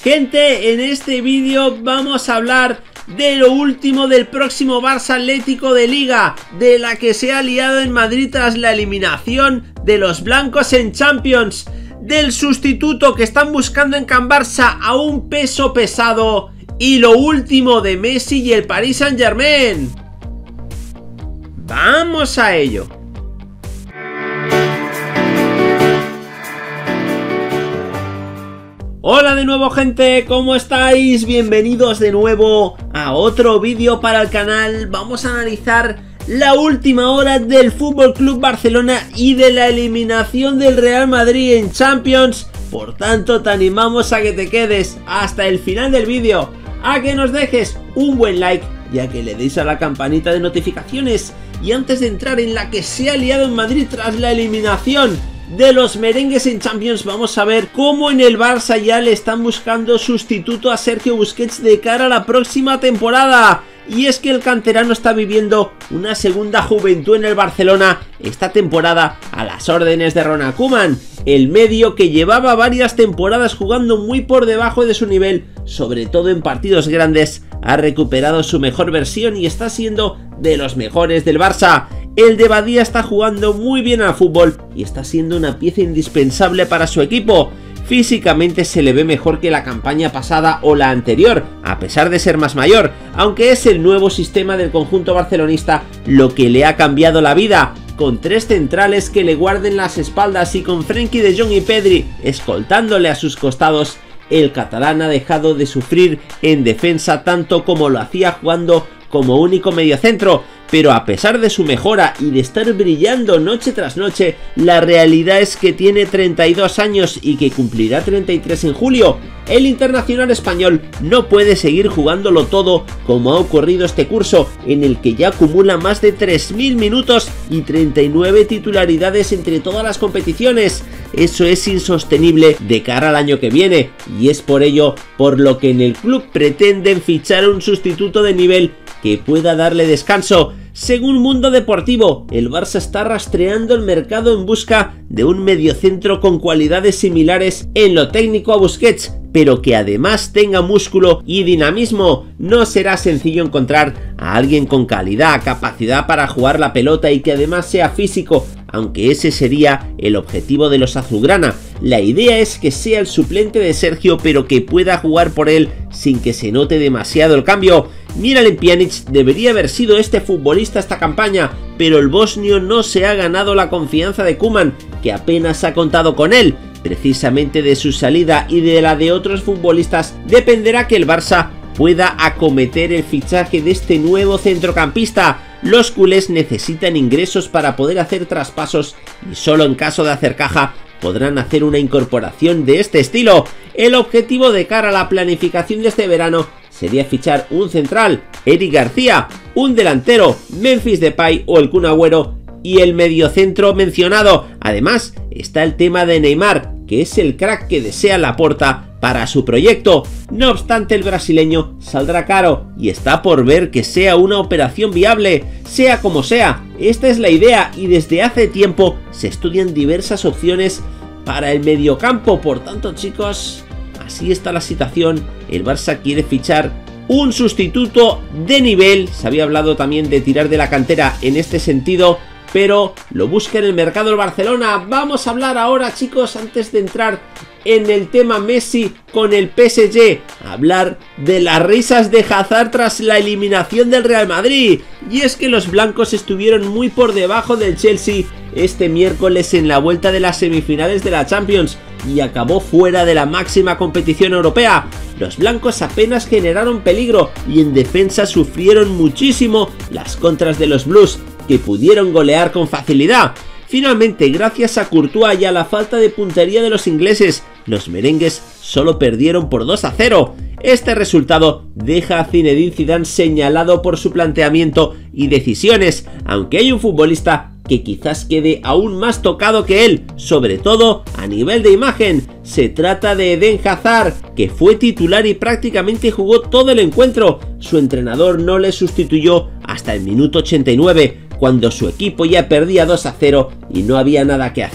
Gente, en este vídeo vamos a hablar de lo último del próximo Barça Atlético de Liga, de la que se ha liado en Madrid tras la eliminación de los blancos en Champions, del sustituto que están buscando en Can Barça a un peso pesado y lo último de Messi y el Paris Saint-Germain. ¡Vamos a ello! Hola de nuevo, gente, ¿cómo estáis? Bienvenidos de nuevo a otro vídeo para el canal. Vamos a analizar la última hora del FC Barcelona y de la eliminación del Real Madrid en Champions. Por tanto, te animamos a que te quedes hasta el final del vídeo, a que nos dejes un buen like y a que le deis a la campanita de notificaciones. Y antes de entrar en la que se ha liado en Madrid tras la eliminación de los merengues en Champions, vamos a ver cómo en el Barça ya le están buscando sustituto a Sergio Busquets de cara a la próxima temporada. Y es que el canterano está viviendo una segunda juventud en el Barcelona esta temporada a las órdenes de Ronald Koeman. El medio, que llevaba varias temporadas jugando muy por debajo de su nivel, sobre todo en partidos grandes, ha recuperado su mejor versión y está siendo de los mejores del Barça. El de Badía está jugando muy bien al fútbol y está siendo una pieza indispensable para su equipo. Físicamente se le ve mejor que la campaña pasada o la anterior, a pesar de ser más mayor, aunque es el nuevo sistema del conjunto barcelonista lo que le ha cambiado la vida, con tres centrales que le guarden las espaldas y con Frenkie de Jong y Pedri escoltándole a sus costados. El catalán ha dejado de sufrir en defensa tanto como lo hacía jugando como único mediocentro, pero a pesar de su mejora y de estar brillando noche tras noche, la realidad es que tiene 32 años y que cumplirá 33 en julio. El internacional español no puede seguir jugándolo todo como ha ocurrido este curso, en el que ya acumula más de 3.000 minutos y 39 titularidades entre todas las competiciones. Eso es insostenible de cara al año que viene, y es por ello por lo que en el club pretenden fichar un sustituto de nivel que pueda darle descanso. Según Mundo Deportivo, el Barça está rastreando el mercado en busca de un mediocentro con cualidades similares en lo técnico a Busquets, pero que además tenga músculo y dinamismo. No será sencillo encontrar a alguien con calidad, capacidad para jugar la pelota y que además sea físico, aunque ese sería el objetivo de los azulgrana. La idea es que sea el suplente de Sergio, pero que pueda jugar por él sin que se note demasiado el cambio. Miralem Pjanic debería haber sido este futbolista esta campaña, pero el bosnio no se ha ganado la confianza de Koeman, que apenas ha contado con él. Precisamente de su salida y de la de otros futbolistas dependerá que el Barça pueda acometer el fichaje de este nuevo centrocampista. Los culés necesitan ingresos para poder hacer traspasos y solo en caso de hacer caja podrán hacer una incorporación de este estilo. El objetivo de cara a la planificación de este verano sería fichar un central, Eric García, un delantero, Memphis Depay o el Kun Agüero, y el mediocentro mencionado. Además está el tema de Neymar, que es el crack que desea Laporta para su proyecto. No obstante, el brasileño saldrá caro y está por ver que sea una operación viable. Sea como sea, esta es la idea y desde hace tiempo se estudian diversas opciones para el mediocampo. Por tanto, chicos, así está la situación. El Barça quiere fichar un sustituto de nivel. Se había hablado también de tirar de la cantera en este sentido, pero lo busca en el mercado del Barcelona. Vamos a hablar ahora, chicos, antes de entrar en el tema Messi con el PSG, hablar de las risas de Hazard tras la eliminación del Real Madrid. Y es que los blancos estuvieron muy por debajo del Chelsea este miércoles en la vuelta de las semifinales de la Champions y acabó fuera de la máxima competición europea. Los blancos apenas generaron peligro y en defensa sufrieron muchísimo las contras de los Blues, que pudieron golear con facilidad. Finalmente, gracias a Courtois y a la falta de puntería de los ingleses, los merengues solo perdieron por 2-0. Este resultado deja a Zinedine Zidane señalado por su planteamiento y decisiones, aunque hay un futbolista que quizás quede aún más tocado que él, sobre todo a nivel de imagen. Se trata de Eden Hazard, que fue titular y prácticamente jugó todo el encuentro. Su entrenador no le sustituyó hasta el minuto 89, cuando su equipo ya perdía 2-0 y no había nada que hacer.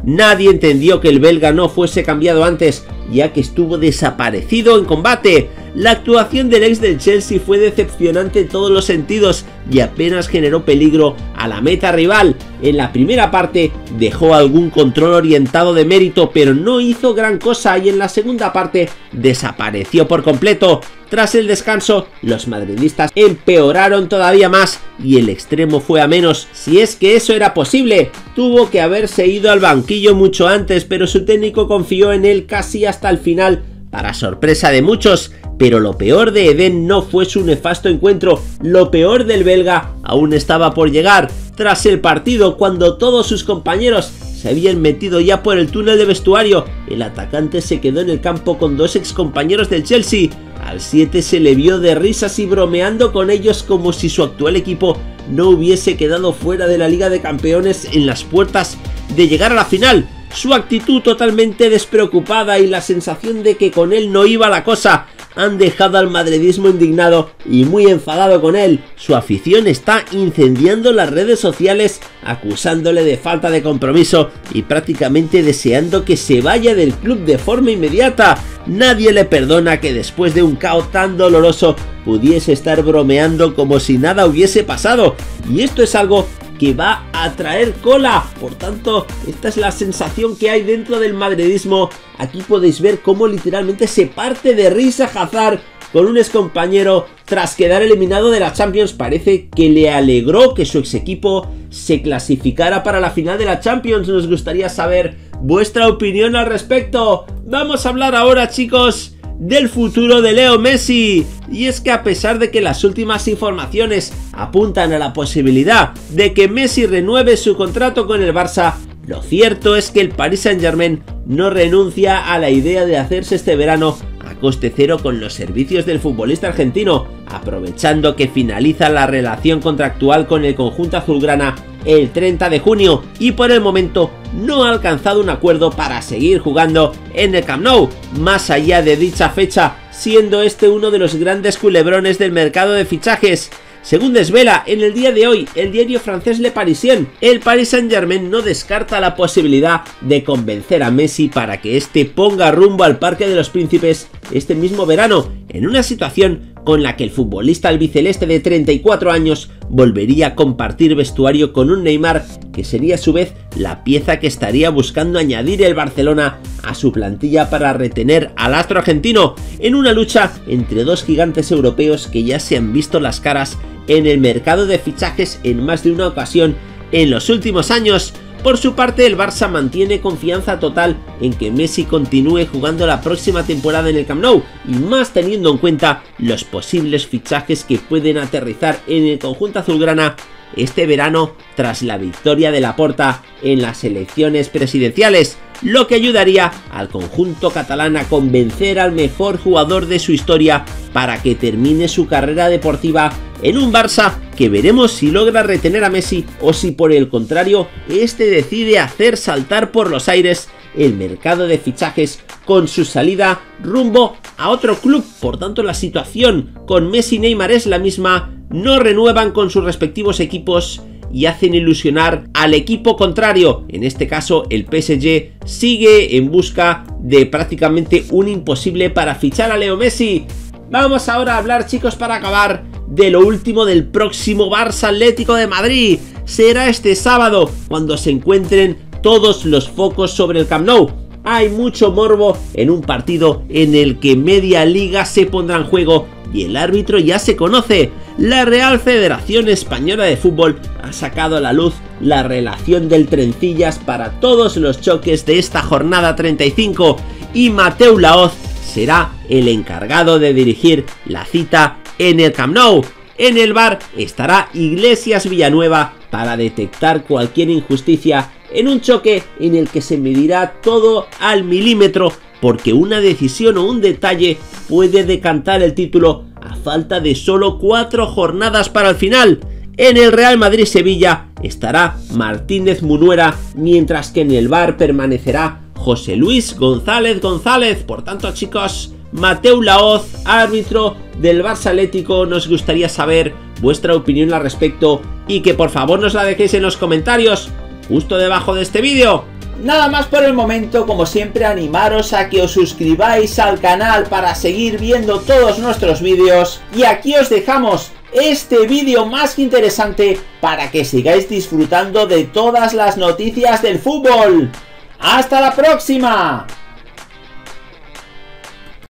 Nadie entendió que el belga no fuese cambiado antes, ya que estuvo desaparecido en combate. La actuación del ex del Chelsea fue decepcionante en todos los sentidos y apenas generó peligro a la meta rival. En la primera parte dejó algún control orientado de mérito, pero no hizo gran cosa, y en la segunda parte desapareció por completo. Tras el descanso, los madridistas empeoraron todavía más y el extremo fue a menos. Si es que eso era posible, tuvo que haberse ido al banquillo mucho antes, pero su técnico confió en él casi hasta el final, para sorpresa de muchos. Pero lo peor de Eden no fue su nefasto encuentro, lo peor del belga aún estaba por llegar. Tras el partido, cuando todos sus compañeros se habían metido ya por el túnel de vestuario, el atacante se quedó en el campo con dos excompañeros del Chelsea. Al 7 se le vio de risas y bromeando con ellos como si su actual equipo no hubiese quedado fuera de la Liga de Campeones en las puertas de llegar a la final. Su actitud totalmente despreocupada y la sensación de que con él no iba la cosa han dejado al madridismo indignado y muy enfadado con él. Su afición está incendiando las redes sociales, acusándole de falta de compromiso y prácticamente deseando que se vaya del club de forma inmediata. Nadie le perdona que después de un caos tan doloroso pudiese estar bromeando como si nada hubiese pasado, y esto es algo que va a traer cola. Por tanto, esta es la sensación que hay dentro del madridismo. Aquí podéis ver cómo literalmente se parte de risa Hazard con un excompañero tras quedar eliminado de la Champions. Parece que le alegró que su ex equipo se clasificara para la final de la Champions. Nos gustaría saber vuestra opinión al respecto. Vamos a hablar ahora, chicos, del futuro de Leo Messi. Y es que a pesar de que las últimas informaciones apuntan a la posibilidad de que Messi renueve su contrato con el Barça, lo cierto es que el Paris Saint-Germain no renuncia a la idea de hacerse este verano a coste cero con los servicios del futbolista argentino, aprovechando que finaliza la relación contractual con el conjunto azulgrana el 30 de junio y por el momento no ha alcanzado un acuerdo para seguir jugando en el Camp Nou más allá de dicha fecha, siendo este uno de los grandes culebrones del mercado de fichajes. Según desvela en el día de hoy el diario francés Le Parisien, el Paris Saint-Germain no descarta la posibilidad de convencer a Messi para que éste ponga rumbo al Parque de los Príncipes este mismo verano, en una situación con la que el futbolista albiceleste de 34 años volvería a compartir vestuario con un Neymar, que sería a su vez la pieza que estaría buscando añadir el Barcelona a su plantilla para retener al astro argentino, en una lucha entre dos gigantes europeos que ya se han visto las caras en el mercado de fichajes en más de una ocasión en los últimos años. Por su parte, el Barça mantiene confianza total en que Messi continúe jugando la próxima temporada en el Camp Nou, y más teniendo en cuenta los posibles fichajes que pueden aterrizar en el conjunto azulgrana este verano tras la victoria de Laporta en las elecciones presidenciales, lo que ayudaría al conjunto catalán a convencer al mejor jugador de su historia para que termine su carrera deportiva en un Barça que veremos si logra retener a Messi o si por el contrario este decide hacer saltar por los aires el mercado de fichajes con su salida rumbo a otro club. Por tanto, la situación con Messi y Neymar es la misma, no renuevan con sus respectivos equipos y hacen ilusionar al equipo contrario. En este caso, el PSG sigue en busca de prácticamente un imposible para fichar a Leo Messi. Vamos ahora a hablar, chicos, para acabar, de lo último del próximo Barça Atlético de Madrid. Será este sábado cuando se encuentren todos los focos sobre el Camp Nou. Hay mucho morbo en un partido en el que media liga se pondrá en juego y el árbitro ya se conoce. La Real Federación Española de Fútbol ha sacado a la luz la relación del Trencillas para todos los choques de esta jornada 35 y Mateu Laoz será el encargado de dirigir la cita en el Camp Nou. En el VAR estará Iglesias Villanueva para detectar cualquier injusticia en un choque en el que se medirá todo al milímetro, porque una decisión o un detalle puede decantar el título a falta de solo 4 jornadas para el final. En el Real Madrid-Sevilla estará Martínez Munuera, mientras que en el VAR permanecerá José Luis González González. Por tanto, chicos, Mateu Laoz, árbitro del Barça Atlético. Nos gustaría saber vuestra opinión al respecto y que por favor nos la dejéis en los comentarios justo debajo de este vídeo. Nada más por el momento, como siempre animaros a que os suscribáis al canal para seguir viendo todos nuestros vídeos, y aquí os dejamos este vídeo más que interesante para que sigáis disfrutando de todas las noticias del fútbol. ¡Hasta la próxima!